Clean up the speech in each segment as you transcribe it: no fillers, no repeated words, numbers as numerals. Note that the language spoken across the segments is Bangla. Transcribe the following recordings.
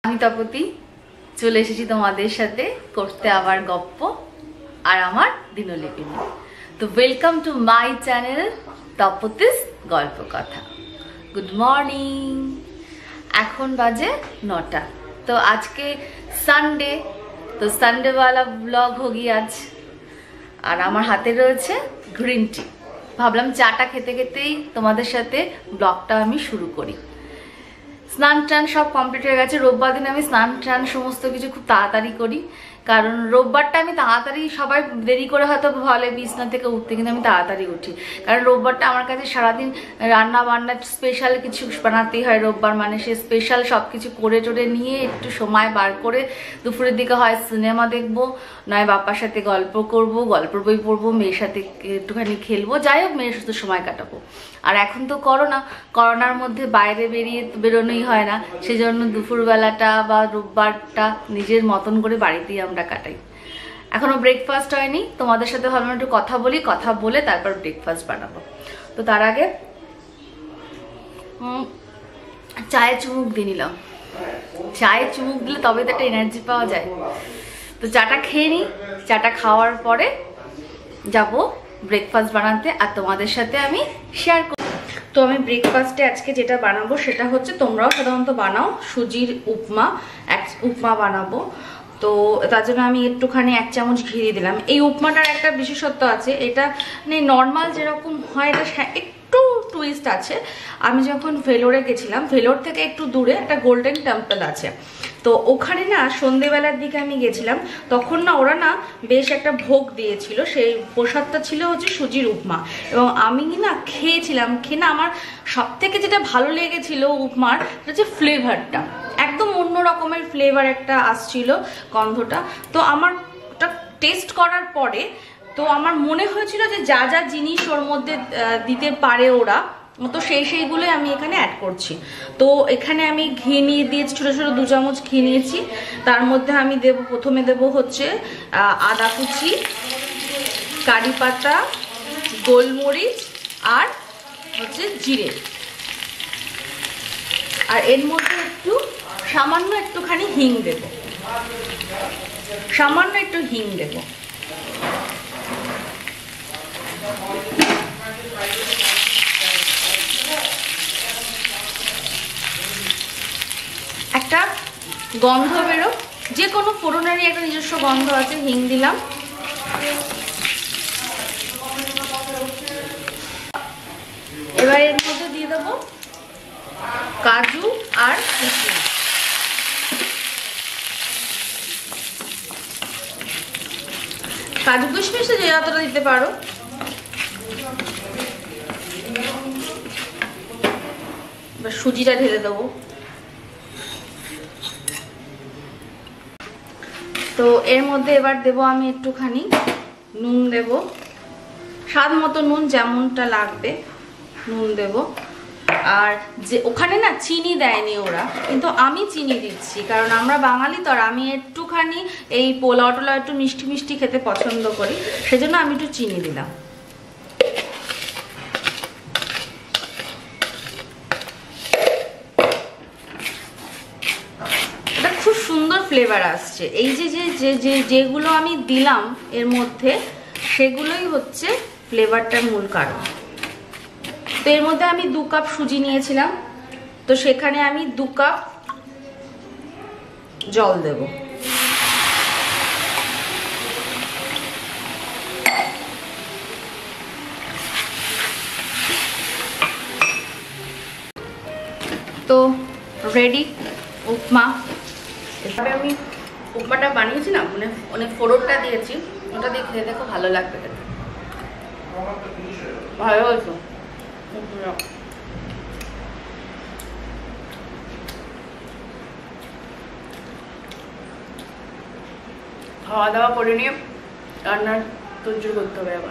আমি তপতি চলে এসেছি তোমাদের সাথে করতে আবার গপ্প আর আমার দিনলিপি নিয়ে। তো ওয়েলকাম টু মাই চ্যানেল তপতিস গল্প কথা। গুড মর্নিং, এখন বাজে 9টা। তো আজকে সানডে, তো সানডেওয়ালা ব্লগ হোগি আজ। আর আমার হাতে রয়েছে গ্রিন টি। ভাবলাম চাটা খেতে খেতেই তোমাদের সাথে ব্লগটা আমি শুরু করি। স্নান টান সব কমপ্লিট হয়ে গেছে। রোববার দিন আমি স্নান টান সমস্ত কিছু খুব তাড়াতাড়ি করি, কারণ রোববারটা আমি তাড়াতাড়ি, সবাই দেরি করে হয়তো বলে বিছনা থেকে উঠতে, কিন্তু আমি তাড়াতাড়ি উঠি। কারণ রোববারটা আমার কাছে সারাদিন রান্না বান্না স্পেশাল কিছু বানাতেই হয়। রোববার মানে সে স্পেশাল সব কিছু করে টোরে নিয়ে একটু সময় বার করে দুপুরের দিকে হয় সিনেমা দেখবো, নয় বাপ্পার সাথে গল্প করব, গল্পের বই পড়বো, মেয়ের সাথে একটুখানি খেলবো, যাই হোক মেয়ের সাথে সময় কাটাবো। আর এখন তো করোনার মধ্যে বাইরে বেরোনোই হয় না, সেজন্য দুপুরবেলাটা বা রোববারটা নিজের মতন করে বাড়িতেই আমরা কাটাই। এখনো ব্রেকফাস্ট হয়নি, তোমাদের সাথে ভাবলাম একটু কথা বলি, কথা বলে তারপর ব্রেকফাস্ট বানাবো। তো তার আগে চায়ে চুমুক দিয়ে নিলাম। চায়ে চুমুক দিলে তবে তো একটা এনার্জি পাওয়া যায়। তো চাটা খেয়ে নিই, চাটা খাওয়ার পরে যাব ব্রেকফাস্ট বানাতে, আর তোমাদের সাথে আমি শেয়ার করব। তো আমি ব্রেকফাস্টে আজকে যেটা বানাবো সেটা হচ্ছে, তোমরাও সাধারণত বানাও, সুজির উপমা বানাবো। তো তার জন্য আমি একটুখানি 1 চামচ ঘি দিয়ে দিলাম। এই উপমাটার একটা বিশেষত্ব আছে, এটা নর্মাল যেরকম হয় এটা একটু টুইস্ট আছে। আমি যখন ভেলোরে গেছিলাম, ভেলোর থেকে একটু দূরে একটা গোল্ডেন টেম্পল আছে, তো ওখানে না সন্ধেবেলার দিকে আমি গেছিলাম, তখন না ওরা না বেশ একটা ভোগ দিয়েছিল। সেই প্রসাদটা ছিল হচ্ছে সুজির উপমা, এবং আমি না খেয়েছিলাম। খেয়ে না আমার সব থেকে যেটা ভালো লেগেছিল উপমার, সেটা হচ্ছে ফ্লেভারটা, একদম অন্য রকমের ফ্লেভার একটা আসছিল, গন্ধটা। তো আমার ওটা টেস্ট করার পরে তো আমার মনে হয়েছিল যে যা যা জিনিস ওর মধ্যে দিতে পারে ওরা, তো সেইগুলোই আমি এখানে অ্যাড করছি। তো এখানে আমি ঘি নিয়ে দিয়েছি, ছোটো ছোটো 2 চামচ ঘি নিয়েছি। তার মধ্যে আমি প্রথমে দেব হচ্ছে আদা কুচি, কারি পাতা, গোলমরিচ আর হচ্ছে জিরে। আর এর মধ্যে সামান্য একটুখানি হিং দেব, সামান্য একটু হিং দেব। একটা গন্ধ বেরো, যে কোনো ফোড়নেরই একটা নিজস্ব গন্ধ আছে। হিং দিলাম। এবার এর মধ্যে দিয়ে দেবো কাজু আর কিশমিশ। কাজু কিশমিশে যে যতটা দিতে পারো। এবার সুজিটা ঢেলে দেবো। তো এর মধ্যে এবার দেবো আমি একটুখানি নুন দেব, স্বাদ মতো নুন, যেমনটা লাগবে নুন দেব। আর যে ওখানে না চিনি দেয়নি ওরা, কিন্তু আমি চিনি দিচ্ছি, কারণ আমরা বাঙালি তো, আর আমি একটুখানি এই পোলাও টোলাও একটু মিষ্টি মিষ্টি খেতে পছন্দ করি, সেজন্য আমি একটু চিনি দিলাম। এটা খুব সুন্দর ফ্লেভার আসছে। এই যে যেগুলো আমি দিলাম এর মধ্যে, সেগুলোই হচ্ছে ফ্লেভারটার মূল কারণ। তো এর মধ্যে আমি 2 কাপ সুজি নিয়েছিলাম, তো সেখানে আমি 2 কাপ জল দেব। তো রেডি উপমা। এভাবে আমি উপমাটা বানিয়েছি না, মানে ফোড়নটা দিয়েছি, ওটা দিয়ে খেতে দেখো ভালো লাগবে, ভালো হয়েছে। খাওয়া দাওয়া করে নিয়ে রান্নার তৈরি করতে হবে আবার।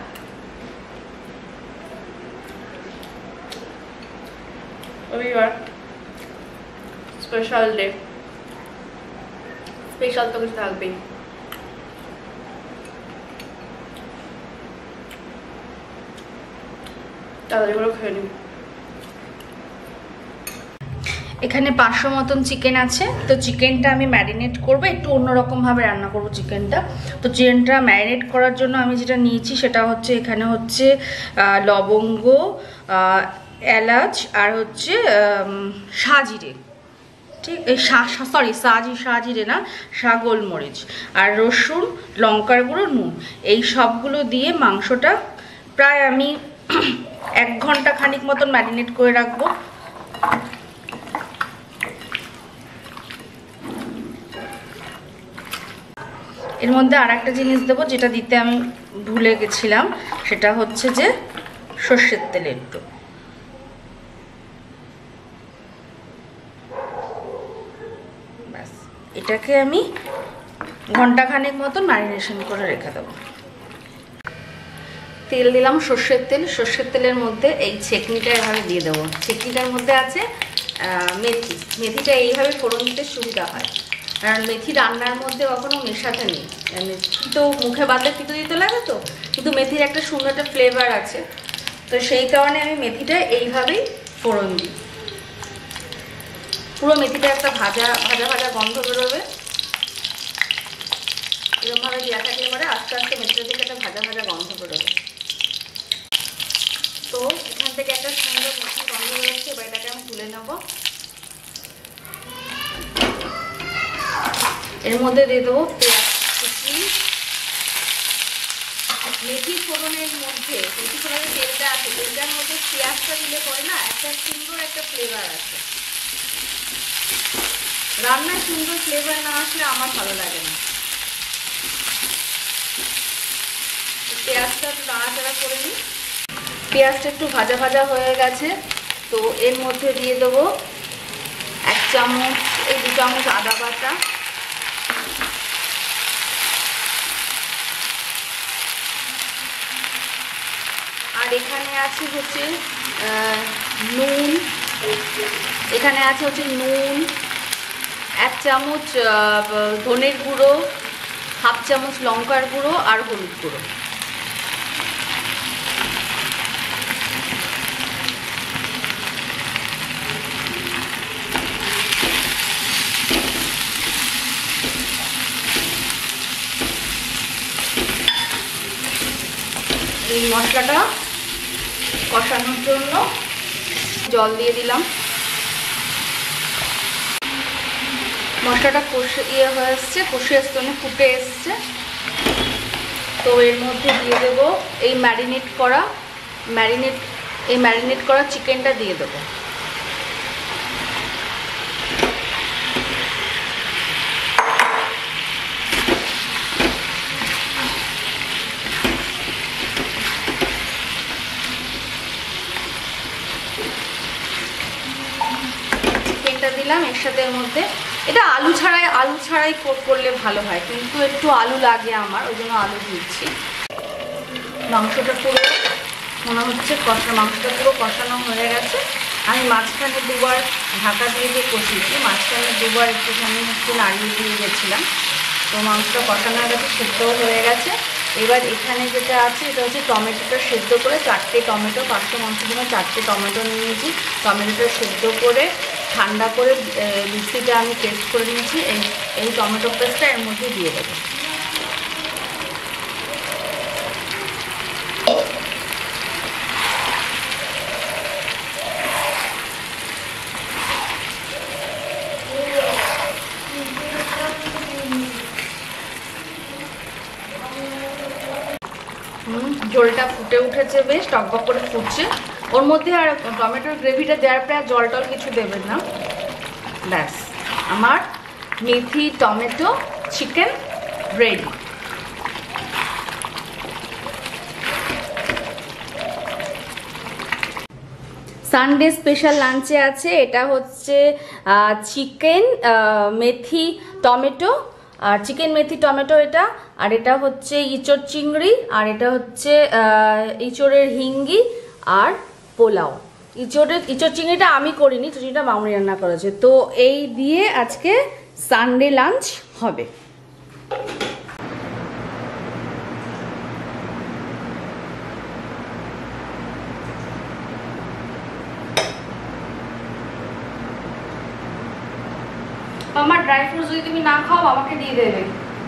রবিবার স্পেশাল ডে, স্পেশাল তো কিছু থাকবেই। তাড়াতাড়ি করে খেয়ে নিই। এখানে 500 মতন চিকেন আছে। তো চিকেনটা আমি ম্যারিনেট করব, একটু অন্যরকমভাবে রান্না করব চিকেনটা। তো চিকেনটা ম্যারিনেট করার জন্য আমি যেটা নিয়েছি সেটা হচ্ছে এখানে হচ্ছে লবঙ্গ, এলাচ আর হচ্ছে সাজিরে, ঠিক এই সাজিরে না, গোলমরিচ আর রসুন, লঙ্কার গুঁড়ো, নুন, এই সবগুলো দিয়ে মাংসটা প্রায় আমি 1 ঘন্টা খানিক মতন ম্যারিনেট করে রাখবো। এর মধ্যে আর একটা জিনিস দেবো যেটা দিতে আমি ভুলে গেছিলাম, সেটা হচ্ছে যে সর্ষের তেল একটু। ব্যাস, এটাকে আমি ঘন্টাখানেক মতন ম্যারিনেশন করে রেখে দেবো। তেল দিলাম সর্ষের তেল। সর্ষের তেলের মধ্যে এই ছেঁকনিটা এভাবে দিয়ে দেবো। ছেঁকনিটার মধ্যে আছে মেথি। মেথিটা এইভাবে ফোড়ন দিতে সুবিধা হয়, কারণ মেথি রান্নার মধ্যে কখনো মেশাতে নেই। তিতো মুখে বাদলে তিতো দিতে লাগে, তো কিন্তু মেথির একটা সুন্দর একটা ফ্লেভার আছে, তো সেই কারণে আমি মেথিটা এইভাবেই ফোড়ন দিই। পুরো মেথিটা একটা ভাজা ভাজা ভাজা গন্ধ বেরোবে, এরকমভাবে দেওয়া থাকলে পরে আস্তে আস্তে মেথিটা দিকে একটা ভাজা ভাজা গন্ধ বেরোবে। তো এখান থেকে একটা সুন্দর মেথি গন্ধ বেরোচ্ছে, এবার এটাকে আমি তুলে নেব। এর মধ্যে দিয়ে দেবো পেঁয়াজ কুচি। মেথি ফোড়নের মধ্যে, মেথি ফোড়নের তেলটা আছে, তেলটার মধ্যে পেঁয়াজটা দিলে পরে না একটা সুন্দর একটা ফ্লেভার আছে। রান্নায় সুন্দর ফ্লেভার না আসলে আমার ভালো লাগে না। পেঁয়াজটা একটু নাড়াচাড়া করে নিই। পেঁয়াজটা একটু ভাজা ভাজা হয়ে গেছে, তো এর মধ্যে দিয়ে দেবো 1 চামচ, 2 চামচ আদা বাটা, আর এখানে আছে হচ্ছে নুন। এখানে আছে হচ্ছে নুন, 1 চামচ ধনের গুঁড়ো, 1/2 চামচ লঙ্কার গুঁড়ো আর হলুদ গুঁড়ো। এই মশলাটা কষানোর জন্য জল দিয়ে দিলাম। মশলাটা হয়ে এসছে, কষে এসছে, ফুটে এসছে। তো এর মধ্যে দিয়ে দেবো এই ম্যারিনেট করা চিকেনটা দিয়ে দেবো। দিলাম এর সাথে, এর মধ্যে এটা আলু ছাড়াই করলে ভালো হয়, কিন্তু একটু আলু লাগে আমার, ওই জন্য আলু দিচ্ছি। মাংসটা পুরো মনে হচ্ছে মাংসটা পুরো কষানো হয়ে গেছে। আমি মাঝখানে 2বার ঢাকা দিয়ে কষিয়েছি, মাঝখানে 2বার একটুখানি নাড়িয়ে দিয়ে গেছিলাম। তো মাংসটা কষানো হয়ে গেছে, সেদ্ধও হয়ে গেছে। এবার এখানে যেটা আছে এটা হচ্ছে টমেটোটা সেদ্ধ করে, 4টে টমেটো, 500 মাংসের জন্য 4টে টমেটো নিয়েছি। টমেটোটা সেদ্ধ করে ঠান্ডা করে মিক্সিটা আমি পেস্ট করে নিয়েছি। এই টমেটো পেস্টটা এর মধ্যে দিয়ে দেবো। ঝোলটা ফুটে উঠেছে, বেশ টকবক করে ফুটছে। ওর মধ্যে আর টমেটোর গ্রেভিটা দেওয়ার পরে জল টল কিছু দেবেন না। ব্যাস, আমার মেথি tomato chicken ready. Sunday special লাঞ্চে আছে, এটা হচ্ছে চিকেন মেথি টমেটো, আর চিকেন মেথি টমেটো এটা, আর এটা হচ্ছে ইঁচড় চিংড়ি, আর এটা হচ্ছে ইঁচড়ের হিঙ্গি আর পোলাও। ইঁচড় চিংড়িটা আমি করিনি, চিংড়িটা মামনি রান্না করেছে। তো এই দিয়ে আজকে সানডে লাঞ্চ হবে। ড্রাই ফ্রুটস যদি তুমি না খাও বাবাকে দিয়ে দেবে।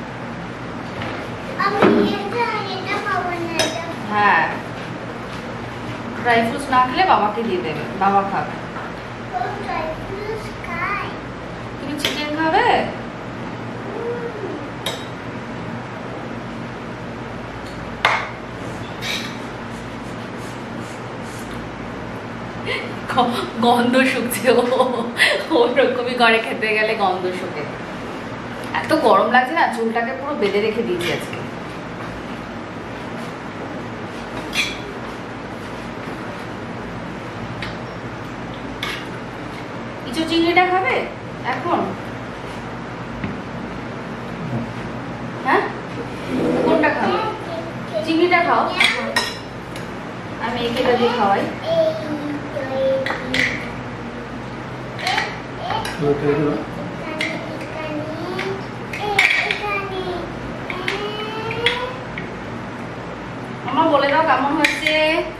হ্যাঁ, ড্রাই ফ্রুটস না খেলে বাবাকে দিয়ে দেবে, বাবা খাবে। তুমি চিকেন খাবে? গন্ধ শুকছে, ওরকমই ঘরে খেতে গেলে গন্ধ শুকে। এত গরম লাগছে না, চুলটাকে পুরো বেঁধে রেখে দিয়েছি আজকে। ইচু চিংড়িটা খাবে এখন? হ্যাঁ, কোনটা খাবে? চিংড়িটা খাও, আমি একে দিয়ে খাওয়াই। আমার বলে দাও কেমন হচ্ছে।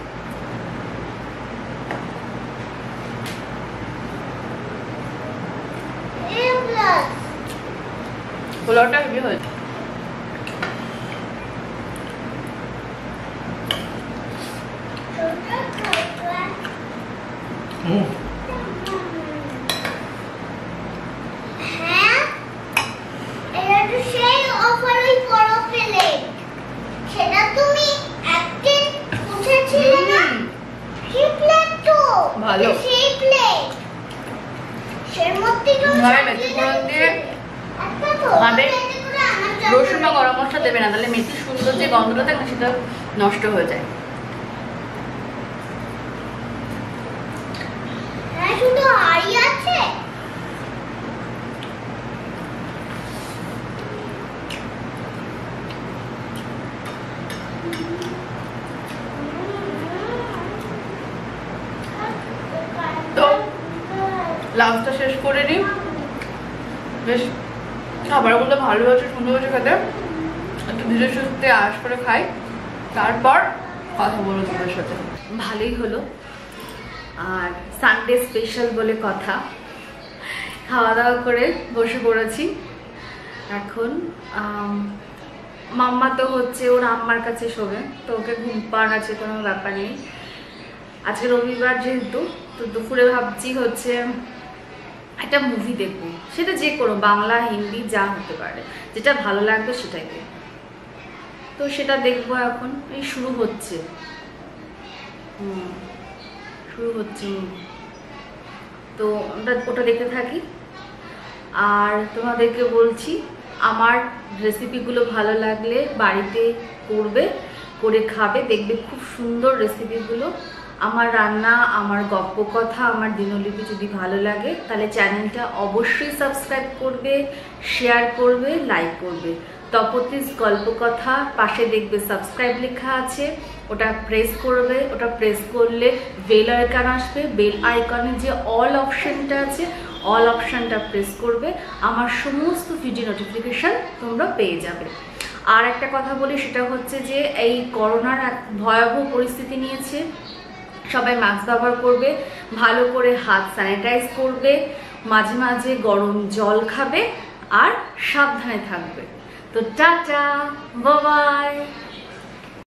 পোলাওটা হেভি হয়েছে। ভালো রসুন বা গরম মশলা দেবে না, তাহলে মেথির সুন্দর যে গন্ধটা থাকে সেটা নষ্ট হয়ে যায়। তো লাঞ্চটা শেষ করে নিই। বেশ খাবারগুলো ভালো হয়েছে, সুন্দর হয়েছে খেতে। একটু ধীরে সুস্থে আশ করে খাই, তারপর কথা বলবো তোমার সাথে। ভালোই হলো, আর সানডে স্পেশাল বলে কথা। খাওয়া দাওয়া করে বসে পড়েছি এখন। মাম্মা তো হচ্ছে ওর আম্মার কাছে শোবে, তো ওকে ঘুম পাড়াচ্ছে, কোনো ব্যাপার নেই। আজকে রবিবার যেহেতু, তো দুপুরে ভাবছি হচ্ছে একটা মুভি দেখবো, সেটা যে কোনো বাংলা হিন্দি যা হতে পারে, যেটা ভালো লাগবে সেটাই দেখবো। তো সেটা দেখবো এখন, এই শুরু হচ্ছে তো ওটা দেখতে থাকি। আর তোমাদেরকে বলছি, আমার রেসিপিগুলো ভালো লাগলে বাড়িতে করবে, করে খাবে, দেখবে খুব সুন্দর রেসিপিগুলো। আমার রান্না, আমার গল্প কথা, আমার দিনলিপি যদি ভালো লাগে তাহলে চ্যানেলটা অবশ্যই সাবস্ক্রাইব করবে, শেয়ার করবে, লাইক করবে। তপতিস গল্প কথা পাশে দেখবে সাবস্ক্রাইব লেখা আছে, ওটা প্রেস করবে। ওটা প্রেস করলে বেল আইকন আসবে, বেল আইকনে যে অল অপশানটা আছে, অল অপশানটা প্রেস করবে। আমার সমস্ত ভিডিও নোটিফিকেশান তোমরা পেয়ে যাবে। আর একটা কথা বলি, সেটা হচ্ছে যে এই করোনার এক ভয়াবহ পরিস্থিতি নিয়েছে, সবাই মাস্ক ব্যবহার করবে, ভালো করে হাত স্যানিটাইজ করবে, মাঝে মাঝে গরম জল খাবে, আর সাবধানে থাকবে। তো টাটা, বাই বাই।